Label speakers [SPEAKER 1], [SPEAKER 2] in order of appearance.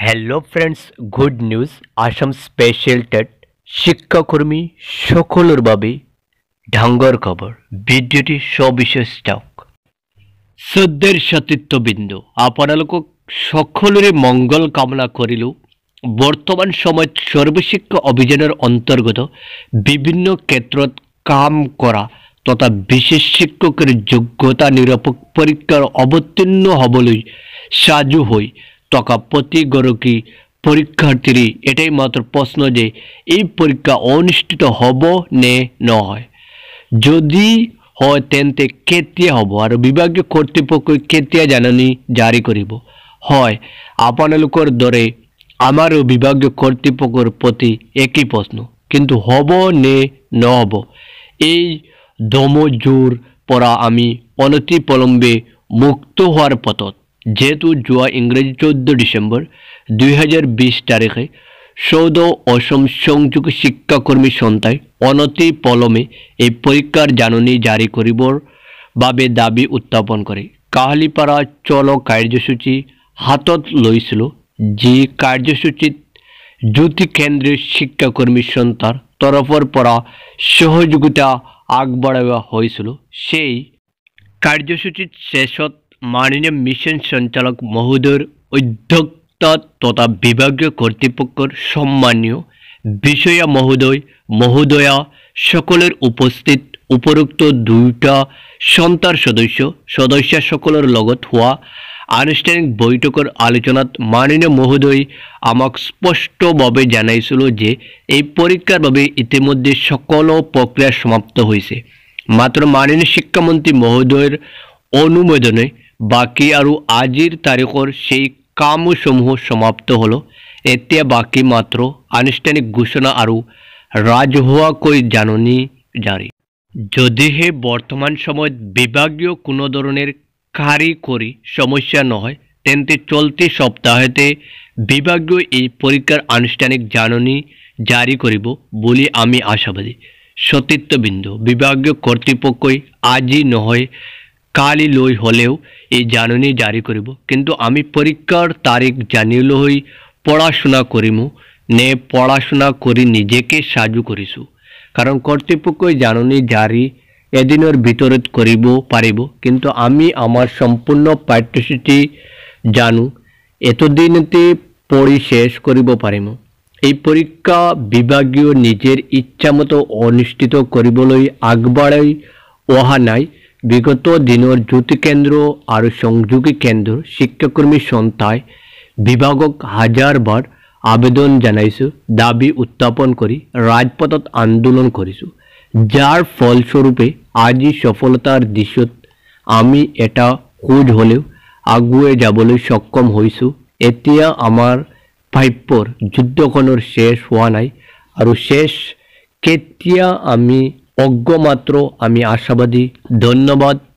[SPEAKER 1] Hello friends, good news. Assam special TET শিক্ষাকর্মী সকলের বাবে ডাঙৰ খবৰ। ভিডিঅ'টি সবিশেষ চাওক। শ্ৰদ্ধাৰ সতীৰ্থবৃন্দ, আপোনালোকক সকলোৰে মংগল কামনা কৰিলোঁ। বৰ্তমান সময়ত সৰ্বশিক্ষা অভিযানৰ অন্তৰ্গত বিভিন্ন ক্ষেত্ৰত কাম কৰা তথা বিশেষ শিক্ষকৰ যোগ্যতা নিৰপেক্ষ পৰীক্ষাৰ অৱতীৰ্ণ হ'বলৈ সাজু হৈ থকা প্ৰতিগৰাকী পৰীক্ষাৰ্থীৰ এটাই মাত্ৰ প্ৰশ্ন যে এই পৰীক্ষা অনুষ্ঠিত হ'ব নে নহয়। যদি হয় তেন্তে কেতিয়া হ'ব আৰু বিভাগীয় কৰ্তৃপক্ষই কেতিয়া জাননী জাৰি কৰিব। হয়, আপোনালোকৰ দৰে আমাৰো বিভাগীয় কৰ্তৃপক্ষৰ প্ৰতি একেই প্ৰশ্ন, কিন্তু হ'ব নে নহ'ব এই দমজুৰ পৰা আমি অনতি পলমে মুক্ত হোৱাৰ পথত। যেহেতু যোৱা ইংৰাজী 14 ডিচেম্বৰ 2020 তাৰিখে 14 অসম সংযোগ শিক্ষাকৰ্মী সন্থাই অনতি পলমে এই পৰীক্ষাৰ জাননী জাৰি কৰিবৰ বাবে দাবী উত্থাপন কৰে। কাহিলীপাৰা চলো কাৰ্যসূচী হাতত লৈছিলোঁ, যি কাৰ্যসূচীত জ্যোতি কেন্দ্ৰীয় শিক্ষাকৰ্মী সন্থাৰ তৰফৰ পৰা সহযোগিতা আগবঢ়োৱা হৈছিল। সেই কাৰ্যসূচীত শেষত মাননীয় মিছন সঞ্চালক মহোদয়ৰ অধ্যক্ষতাত তথা বিভাগীয় কৰ্তৃপক্ষৰ সন্মানীয় বিষয়া মহোদয়া সকলের উপস্থিত উপৰোক্ত দুয়োটা সন্থাৰ সদস্যসকলৰ লগত হোৱা আনুষ্ঠানিক বৈঠকৰ আলোচনাত মাননীয় মহোদয় আমাক স্পষ্টভাৱে জানাইছিল যে এই পৰীক্ষাৰ বাবে ইতিমধ্যে সকলো প্ৰক্ৰিয়া সমাপ্ত হৈছে। মাত্ৰ মাননীয় শিক্ষামন্ত্ৰী মহোদয়ৰ অনুমোদনে বাকী আৰু আজিৰ তাৰিখৰ সেই কামসমূহ সমাপ্ত হ'ল। এতিয়া বাকী মাত্ৰ আনুষ্ঠানিক ঘোষণা আৰু ৰাজহুৱাকৈ জাননী জাৰি। যদিহে বৰ্তমান সময়ত বিভাগীয় কোনো ধৰণৰ কাৰিকৰী সমস্যা নহয়, তেন্তে চলতি সপ্তাহতে বিভাগীয় এই পৰীক্ষাৰ আনুষ্ঠানিক জাননী জাৰি কৰিব বুলি আমি আশাবাদী। সতীৰ্থবৃন্দ, বিভাগীয় কৰ্তৃপক্ষই আজি নহয় কালিলৈ হ'লেও এই জাননী জাৰি কৰিব, কিন্তু আমি পৰীক্ষাৰ তাৰিখ জানিবলৈ পঢ়া-শুনা কৰিম নে পঢ়া-শুনা কৰি নিজকে সাজু কৰিছোঁ। কাৰণ কৰ্তৃপক্ষই জাননী জাৰি এদিনৰ ভিতৰত কৰিব পাৰিব, কিন্তু আমি আমাৰ সম্পূৰ্ণ পাঠ্যসূচী জানো, এতদিনতে পঢ়ি শেষ কৰিব পাৰিম। এই পৰীক্ষা বিভাগীয় নিজৰ ইচ্ছামতো অনুষ্ঠিত কৰিবলৈ আগবাঢ়াই অহা নাই। বিগত দিনৰ জ্যোতি কেন্দ্ৰ আৰু সংযোগী কেন্দ্ৰৰ শিক্ষাকৰ্মী সন্থাই বিভাগক হাজাৰবাৰ আবেদন জানাইছোঁ, দাবী উত্থাপন কৰি ৰাজপথত আন্দোলন কৰিছোঁ, যাৰ ফলস্বৰূপে আজি সফলতাৰ দিশত আমি এটা খোজ হ'লেও আগুৱাই যাবলৈ সক্ষম হৈছোঁ। এতিয়া আমাৰ প্ৰাপ্যৰ যুদ্ধখনৰ শেষ হোৱা নাই আৰু শেষ কেতিয়া আমি অজ্ঞ, মাত্ৰ আমি আশাবাদী। ধন্যবাদ।